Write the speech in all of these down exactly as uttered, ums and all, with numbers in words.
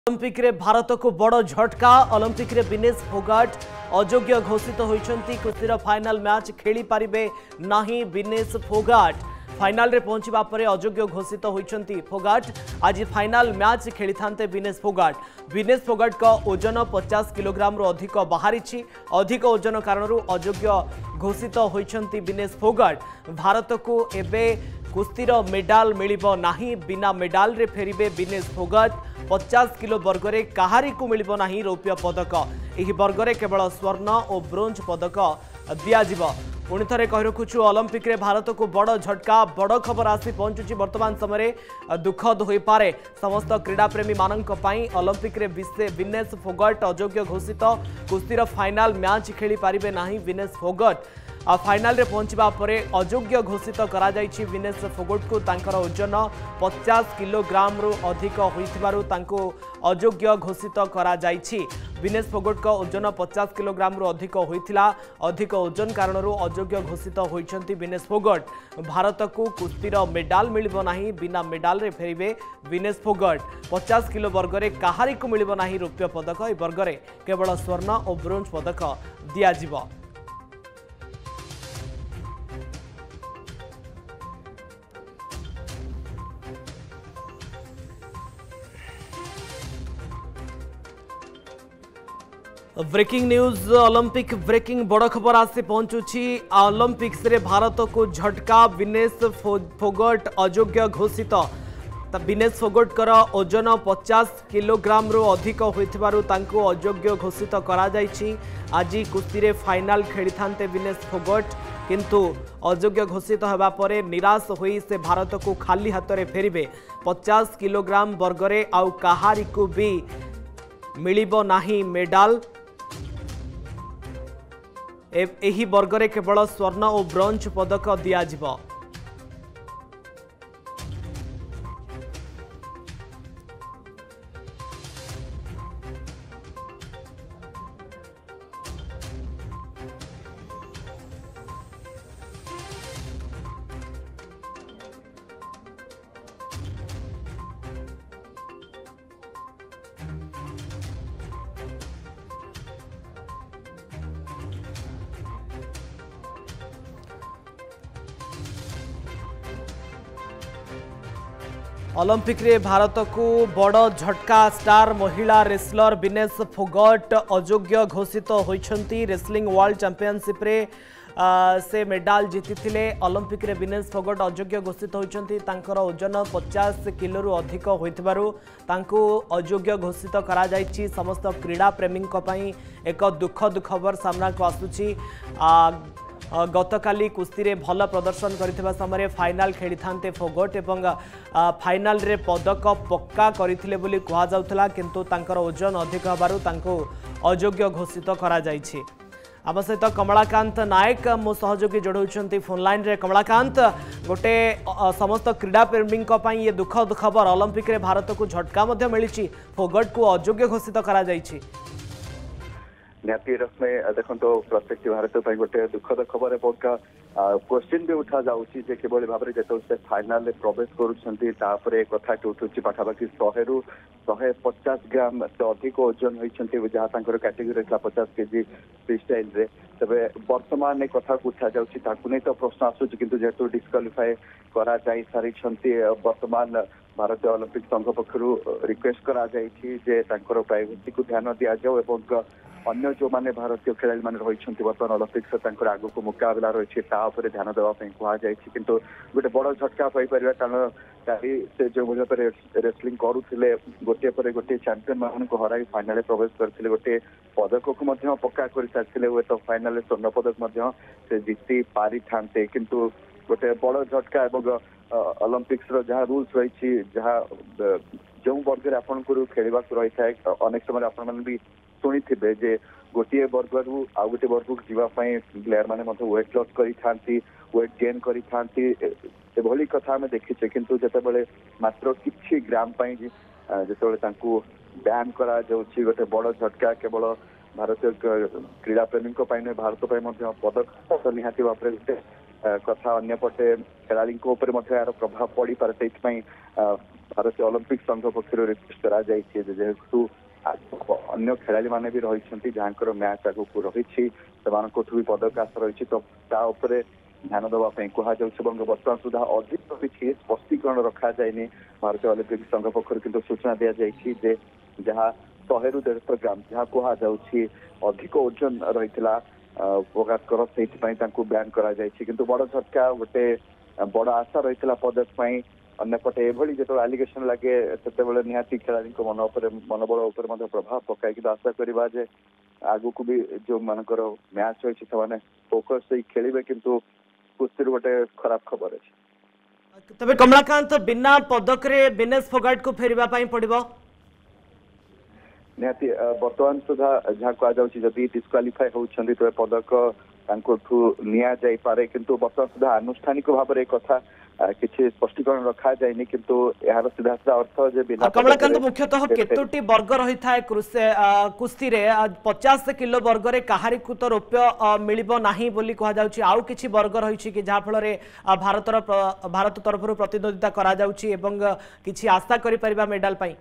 Olympic रे भारत को बड़ झटका। ओलंपिक रे विनेश फोगाट अयोग्य घोषित होइछंती। कुस्तीर फाइनल मैच खेली पारिबे नाही विनेश फोगाट। फाइनल रे पहुंचबा परे अयोग्य घोषित होइछंती फोगाट। आज फाइनल मैच खेली थांते विनेश फोगाट। विनेश फोगाट का ओजन पचास किलोग्राम रो अधिक बाहरी। अधिक ओजन कारण अयोग्य घोषित होइछंती विनेश फोगाट। भारत को एबे कुस्तीर मेडाल मिलिबो नाही। बिना मेडाल रे फेरिबे विनेश फोगाट। पचास किलो वर्ग रे कहारी को मिलिबो नाही रौप्य पदक। एही वर्ग रे केवल स्वर्ण और ब्रोंज पदक दिया जिवो। पुणी थे कही रखुचु ओलंपिक रे भारत को बड़ झटका। बड़ खबर आसी पहुंचुची वर्तमान समय। दुखद हो पारे समस्त क्रीड़ा प्रेमी मानक पई। ओलंपिक रे विनेश फोगाट अयोग्य घोषित। कुस्तीर फाइनल मैच खेली पारिबे नाही विनेश फोगाट। फाइनल रे पहुंचबा परे अयोग्य घोषित करा जायछि विनेश फोगाट को। तांकर ओजन पचास किलोग्राम रु अधिक होइथिबारु तांको अयोग्य घोषित करा जायछि। विनेश फोगाट का ओजन पचास किलोग्राम रु अधिक होइथिला। अधिक ओजन कारण अयोग्य घोषित होइछंती विनेश फोगाट। भारत को कुस्तीर मेडाल मिलिबो नाही। बिना मेडाल रे फेरिबे विनेश फोगाट। पचास किलो वर्ग रे कहारी को मिलिबो नाही रौप्य पदक। ए वर्ग रे केवल स्वर्ण और ब्रोंज पदक दिया जिवो। ब्रेकिंग न्यूज ओलंपिक ब्रेकिंग बड़ खबर आसी पहुंचुची। ओलंपिक्स रे भारत को झटका। विनेश फोगाट अयोग्य घोषित। विनेश फोगाट कर ओजन पचास किलोग्राम रु अधिक होइथिबारु तांको अयोग्य घोषित करा जायछि। आज कुस्ती रे फाइनल खेली थांते विनेश फोगाट, किंतु अयोग्य घोषित होबा परे निराश होई से भारत को खाली हाथ रे फेरिबे। पचास किलोग्राम वर्ग रे आउ कहारी को भी मिलिबो नाही मेडाल। एही वर्ग रे केवल स्वर्ण और ब्रोंज पदक दिया जिवो। ओलंपिक रे भारत को बड़ झटका। स्टार महिला रेसलर विनेश फोगाट अयोग्य घोषित होइछंती। रेसलिंग वर्ल्ड चैंपियनशिप रे आ, से मेडाल जीति थिले। ओलंपिक रे विनेश फोगाट अयोग्य घोषित होइछंती। तांकर ओजन पचास किलो रु अधिक होइथिबारु तांको अयोग्य घोषित करा जायछि। समस्त क्रीड़ा प्रेमी पई एक दुखद खबर सामना को आसुछि। गतकाली कुस्ती रे भल प्रदर्शन करथिबा समय फाइनल खेली थांते फोगाट एवं फाइनल रे पदक पक्का करथिले बोली कहा जाउथला, किंतु तांकर ओजन अधिक हबारु तांको अयोग्य घोषित करा जायछि। आम सहित कमलाकांत नायक मो सहयोगी जोड़ौछंती फोन लाइन रे। कमलाकांत, गोटे समस्त क्रीड़ा प्रेमी पई ये दुखद खबर। ओलंपिक रे भारत को झटका मध्य मिलिछि। फोगाट को अयोग्य घोषित करा जायछि। निहाती रश्मि देखो तो प्रत्येक भारत पर गोटे दुखद खबर है। क्वेश्चन भी उठा जाऊँगी जे किभली भाव में जो से फाइनाल प्रवेश करुँच कथा उठुची पाखापाखि शहे रु शहे पचास ग्राम से अधिक ओजन होती जहाँ कैटेगोरी था पचास केजी फ्री स्टाइल रे। तेरे बर्तमान कथा उठा जाऊँगी तो प्रश्न आसूँ किंतु जेहेतु डिस्क्वालिफाई करा जाई सारी बर्तमान भारतीय ओलंपिक संघ पक्षर रिक्वेस्ट करा जायछि जे तांकर प्राइवेसी को ध्यान दिया जाओ एवं अन्य जो माने भारतीय खेलाड़ी माने रहिछंती वर्तमान ओलंपिक्स तांकर आगु को मुकाबला रही ध्यान देवा कह जाए। किंतु गोटे बड़ झटका पाई पार कारण काली से जो भाव में रेसलिंग करुले गोटे पर गोटे चैंपियन मान को हराई फाइनाल प्रवेश करते गोटे पदक को पक्का कर सारी हुए तो फाइनाल स्वर्ण पदक से जीति पारि था। किंतु गोटे बड़ झटका एवं ओलंपिक्स जहाँ रूल्स रही जहाँ जो वर्ग में आपन को खेलवा रही है अनेक समय आपण भी शुणी थे जे गोटे वर्ग रु आउ गोटे वर्ग को जीवाई प्लेयर मैंने वेट लॉस करी वेट गेन करी कथा आम देखीचे। किंतु जितेबाला मात्र किछि ग्राम जो बैन करा गोटे बड़ झटका केवल भारतीय क्रीड़ा प्रेमी भारत पदक निहाती भाव कथा अन्यपटे खेलाड़ी यार प्रभाव पड़ पारे से भारतीय ओलंपिक संघ पक्षर रिक्वेस्ट करा जाइए जेहेतु अन्य खेलाड़ी माने भी रही जहाँ मैच आगू रही भी पदक आशा रही तो ध्यान देवाई कहुन बर्तमान सुधा अधिक किसी स्पष्टीकरण रखा जाए भारतीय ओलंपिक संघ पक्ष किंतु सूचना दि जाए जहाँ शहे रु डेढ़ ग्राम जहाँ कहुच्छी अधिक ओजन रही फोगाटकर से ब्यान करा किंतु बड़ झटका गोटे बड़ आशा रही पदक अंपटे एभली जो आलिगेशन लगे से निहाती खेलाड़ी मन मनोबल प्रभाव पकाए कि आशा करवा जे आगु को भी जो मानकर मैच रही से फोकस से खेलिबे किंतु कुश्ती गोटे खराब खबर अच्छे तबे कमलाकांत बिना पदक रे विनेश फोगाट को फेरिबा पई पड़िबो निहाती बर्तमान सुधा जहाँ कहुच्छी जदि डिस्क्वालीफाई होती तो पदक निया जाई पारे किंतु बर्तमान सुधा आनुष्ठानिक भाव में कथा किसी स्पष्टीकरण रखा जाए किंतु यार सीधा सीधा अर्थ जे बिना कमलाकांत मुख्यतः केतोटी वर्ग रही था कुश्ती रे पचास किलो वर्ग रे कहारी को तो रौप्य मिलिबो नाही बोली कहा जाउची आउ किछि वर्ग रही कि जहाँ फल भारतर भारत तरफ प्रतिद्वंदिता करा जाउची एवं किछि आशा करि परिबा मेडल पई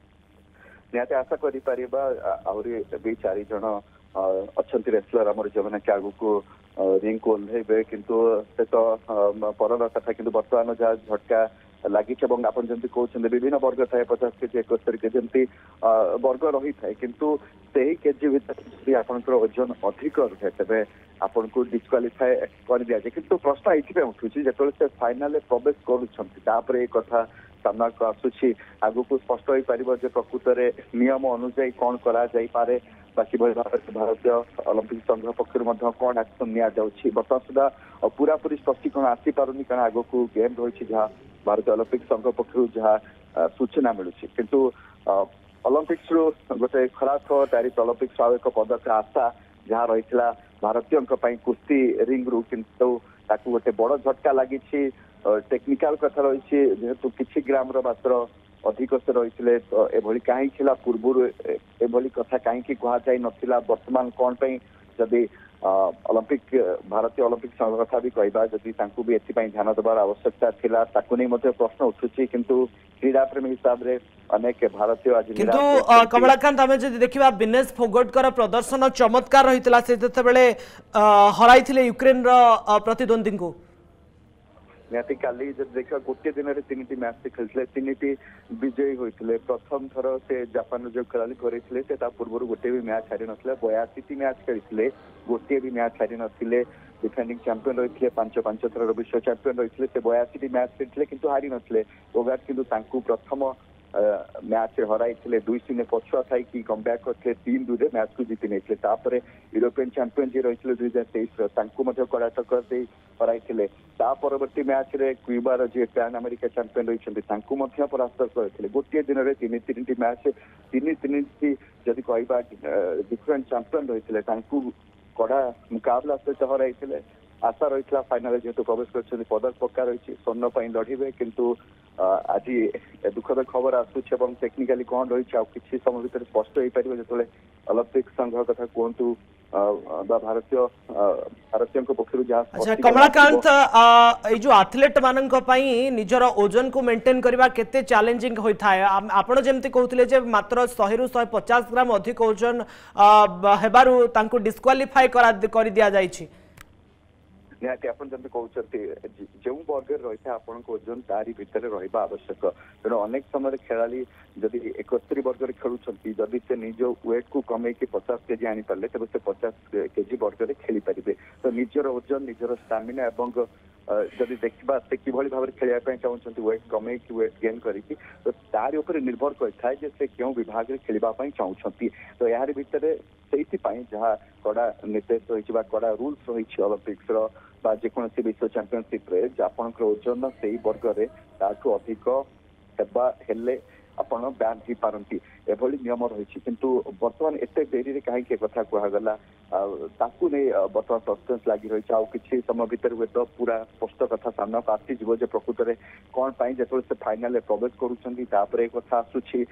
निहाती आशा करि परिबा आउरी भी चारि जण अछंती रेसलर हमर जमना के आगु को रिंग को ओह्लैबे किंतु से तो परर कथा किंतु बर्तमान जहाँ झटका लगी आपन जमी कहते विभिन्न वर्ग थाए पचास केजी एकस्तरी केजी जमी वर्ग रही थाए किंतु से ही केजी भितर आपंकर ओजन अधिक रहे तेरे आपन को डिस्क्वालीफाए कर दि जाए किंतु प्रश्न ये उठू जो से फाइनाल प्रवेश कर कथा सामना को आसूची आगु को स्पष्ट हो पार प्रकृत में नियम अनुजाई कौन करा जाई पारे बाकी भाई भारतीय ओलंपिक संघ पक्ष कौन एक्शन नि बर्तमान सुधा पूरा पूरी स्पष्टीकरण आसी पारुनी कारण आग को गेम रही जहाँ भारतीय ओलंपिक संघ पक्ष जहाँ सूचना मिलूँ किंतु ओलंपिक्स रु गोटे खराब खबर प्यारिस ओलंपिक्स आउ एक पदक आशा जहाँ रही भारतीय कुश्ती रिंग रु किंतु ताकू गोटे बड़ झटका लगी टेक्निकाल कथा रही जेहेतु किसी ग्राम मात्र अधिक से रही एभली कहीं पूर्व एभली कथा कहीं कहुई नाला बर्तमान कौन जदि ओलंपिक भारतीय ओलंपिक संघ कथा भी कहवा जदि भी एथपाई ध्यान देवार आवश्यकता थिला ताकू नहीं प्रश्न उठुची किंतु क्रीड़ा प्रेमी हिसाब से अनेक भारतीय आज किंतु कमलाकांत आम जब देखा विनेश फोगाटकर प्रदर्शन चमत्कार रही से जितेबाला हराई यूक्रेन प्रतिद्वंदी को निहाती काली जब देखा गोटे दिन में तीन मैच से खेलते तीन विजयी होते प्रथम थर से जापान जो खेलाड़ी करे पूर्व गोटे भी मैच हारी ना बयासी मैच खेलते गोटे भी मैच हारी ना डिफेंडिंग चैंपियन रही पांच पांच थर विश्व चैंपियन रही से बयासी मैच खेलते किंतु हारी ना फोगाट किंतु प्रथम मैच हराई दुई शून्य पछुआ थी कि कम बैक करते तीन दुई मैच को जीति नहीं तापर यूरोपियन चैंपियन जी रही दुई हजार तेईस कड़ा टक्कर दे हराई परवर्ती मैच रे क्यूबार जी पैन अमेरिका चैंपियन रही परास्त करते गोटे दिन में तीन तीन मैच तीन तीन जदि कहवा डिफरेंट चैंपियन रही कड़ा मुकाबला सहित हराई आशा रही फाइनाल जेहेतु प्रवेश कर पदक पक्का रही स्वर्ण लड़े किंतु आज दुखद खबर आसूची टेक्निकाली कौन रही किसी समय भितर स्पष्ट हो पार जो ओलंपिक संघ कथा कहतु भारतीय भारतीय पक्ष अच्छा कमलाकांत ये जो एथलीट मान निजर ओजन को मेंटेन करवा केते चैलेंजिंग होता है आपण जेमती कहते जे मात्र शहे रु शहे पचास ग्राम अधिक ओजन हेबारु तांको डिस्क्वालीफाई कर दिया जाइछि निहाती आप जमी कहते जो वर्ग रही है ओजन तारी भितर रहा आवश्यक तेणु अनेक समय खेलाड़ी जदि एकस्तरी वर्ग खेलुंट जदि से निज वेट को कमे पचास केजी आनी पारे तेज से पचास केजी वर्ग में खेली पारे तो निजर ओजन निजर स्टामिना एवं जदि देखा से किभली भाव में खेलवाई चाहते वेट कमे कि वेट गेन करके तो तार उपर निर्भर करता है से क्यों विभाग में खेलवाई चाहते तो यार भितर से जहाँ कड़ा निर्देश रही कड़ा रूल्स रही ओलंपिक्स जेकोसी विश्व चैंपियनशिप रे आपण ओजन से वर्ग में ताठू अधिक हेले आपण बैन हो पारती एभली नियम रही किंतु बर्तमान एत डेरी कहीं कथा कहगला ताकू नहीं बर्तमान सस्पेंस लगी रही आउ किसी समय भितर हुए तो पूरा स्पष्ट कथा सामना को आसीज प्रकृत में कौन जो से फाइनाल प्रवेश करुँच कथा आसूची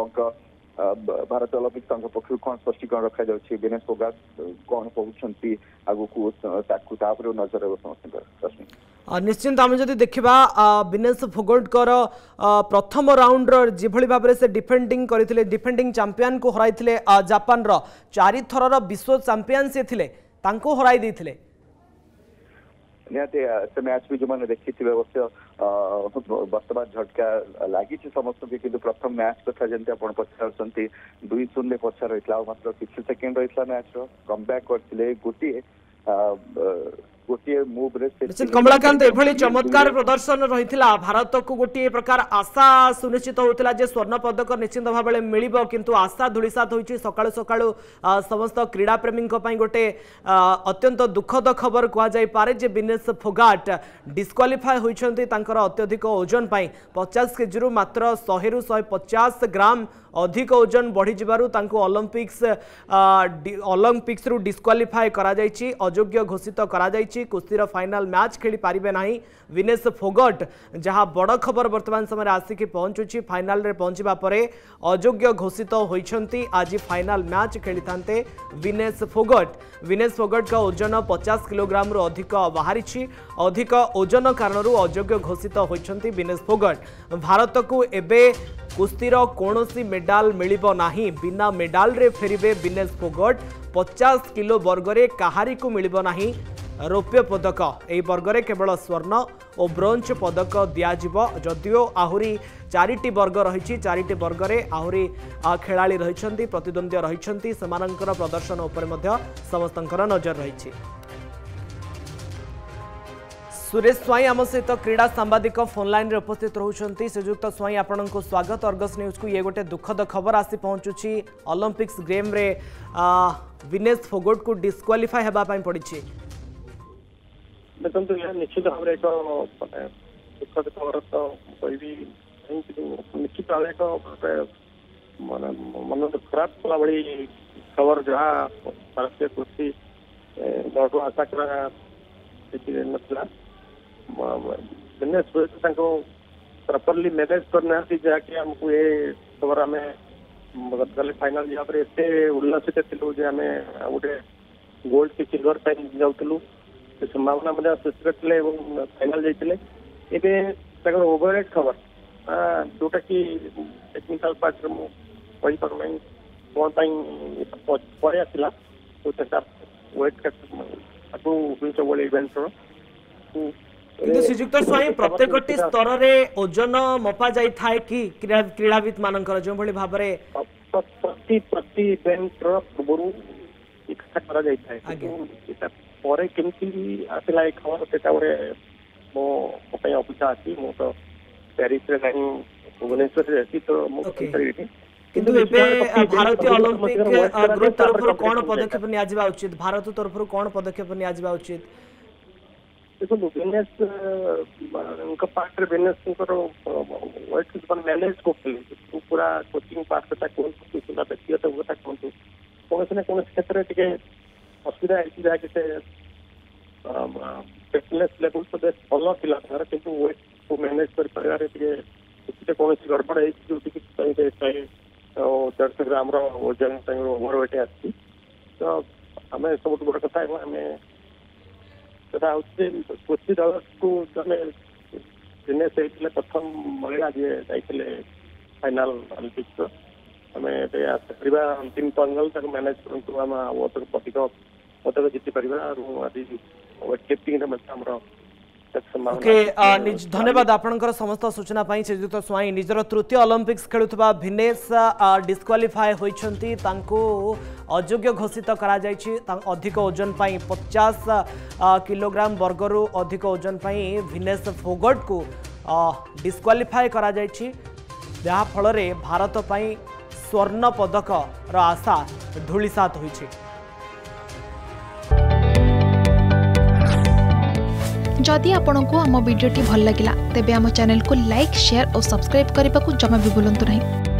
भारतीय ओलंपिक संघ पक्ष कौन स्पष्टीकरण रखा जाए विनेश फोगाट कौन कहते आगू को नजर समस्त। निश्चिंत आम जदि देखा विनेश फोगटकर प्रथम राउंडर जिभली भाव से डिफेंडिंग करते डिफेंडिंग चैंपियन को हराई जापान चारि थर विश्व चैंपियन से थे हराई देते निहाती से मैच भी जो मैंने देखी थी अवश्य वर्तमान झटका लगी समस्त कि प्रथम मैच कथा जमी आप पचार दुई शून्य पछा रही मात्र किसी सेकेंड रही मैच कम बैक करते गोटे गोटे मूव रे कमलाकांत एभली चमत्कार प्रदर्शन रही भारत को गोटे प्रकार आशा सुनिश्चित होता जे स्वर्ण पदक निश्चित भाव में मिलिबो किंतु आशा धूलिसात होइछि सकाळु सकाळु समस्त क्रीड़ा प्रेमी गोटे अत्यंत दुखद खबर कह जाय पारे जे विनेश फोगाट डिस्क्वालिफाई होइछन्ति तांकर अत्यधिक ओजन पाई पचास केजी रु मात्र सौ रु सौ पचास ग्राम अधिक ओजन बढ़ी जिबारु तांको ओलंपिक्स ओलंपिक्स रु डिस्क्वालिफाई करा जायछि अयोग्य घोषित करा जायछि कुस्तीर फाइनल मैच खेली पारिबे नाही विनेश फोगट जहां बड़ खबर वर्तमान समय आसिक पहुंचुछि फाइनल रे पहुंचबा परे अयोग्य घोषित होइछन्ति आज फाइनल मैच खेली थांते विनेश फोगट विनेश फोगट का ओजन पचास किलोग्राम रु अधिक बाहरी अधिक ओजन कारण अयोग्य घोषित होइछन्ति विनेश फोगट भारत को एबे कुस्तीर कौनसी मेडाल मिलिबो नाही बिना मेडाल रे फेरिबे विनेश फोगट पचास किलो वर्ग रे कहारी को मिलिबो नाही रौप्य पदक यही वर्ग रे केवल स्वर्ण और ब्रोंज पदक दियाजिबो जदियो आहुरी चारिटी वर्ग रही चारिटी वर्ग रे आहुरी खेलाड़ी रहिछन्ति प्रतिद्वंद्वी रहिछन्ति समानंकर प्रदर्शन उपर मध्य समस्तंकर नजर रही। सुरेश स्वाई आम सहित क्रीड़ा सांबादिक फोन लाइन रे उपस्थित रहउछन्ति श्रीजुक्त स्वाई आपण को स्वागत अर्गस न्यूज को ये गोटे दुखद खबर आसी पहुंचुछि ओलंपिक्स गेम रे विनेश फोगट को डिस्क्वालिफाई हेबा पई पड़िछि देखो तो निश्चित भाव एक दुखद खबर तो कोई निश्चित भाव एक मन मन खराब कला बड़ी खबर जहाँ भारतीय कुस्ती बहुत आशा करा नथिला विनेश प्रॉपर्ली मैनेज करना जहाँकि आमको ये खबर आम गतकाली फाइनल जहाँ एत उल्लसित थिलु जे आम गोटे गोल्ड की सिल्वर पाई जाऊँ संभावना सृष्टि करते फाइनल जाते ओभरएट खबर जोटा कि टेक्निकल पार्ट मुझे कौन पर आसला वेट सब इवेंट श्रीजुक्त स्वाई प्रत्येक स्तर रे ओजन मपा जाई थाए कि क्रीड़ाविद मानकर जो भली भाव रे प्रति प्रति इवेंट रो पूर्व इकट्ठा करा जाई थाए एटा परे केमती आसला एक खबर सेटा रे मो पई अपेक्षा आसी मो तो पेरिस रे नहीं भुवनेश्वर रे आसी तो मो करी किंतु एबे भारतीय ओलंपिक ग्रुप तरफ कोन पदक्षेप निया जिबा उचित भारत तरफ कोन पदक्षेप निया जिबा उचित देखो विनेश उनका पार्ट रे विनेश उनकर वेट को मैनेज करते पूरा कोचिंग पार्ट ता कोन सुना व्यक्तिगत होता कोन कोन से कोन क्षेत्र टिके असुविधा है जहाँ कि फिटनेस लेवल तो बेस भल थिला तार किंतु वेट को मैनेज कर परिवार टिके कौन गड़बड़ है जो चार सौ ग्राम ओजन ओभरवेट आसी तो आम सब बड़ कथा आम कथा कुस्ती दल को दिनेश होते प्रथम महिला जी जाते फाइनाल ओलंपिक्स आम आशा करवा अंतिम फाइनाल तक मैनेज करूँ आम अधिक पदक जीति पार आज वेट लिफ्टिंग ओके धन्यवाद आपनकर समस्त सूचना पाई श्रीजुक्त स्वाई निजर तृतीय ओलंपिक्स खेलुवा विनेश डिस्क्वालिफाई होइछन्ति तांको अयोग्य घोषित करा जायछि अधिक ओजन पाई पचास किलोग्राम वर्गरु अधिक ओजन पाई विनेश फोगट को डिस्क्वालिफाई करा जायछि जहा फल रे भारत पाई स्वर्ण पदक र आशा धूलिसात होइछि। जदि आपंक आम भिडी भल लगा तेब आम चैनल को लाइक शेयर और सब्सक्राइब करने को जमा भी भूलु नहीं।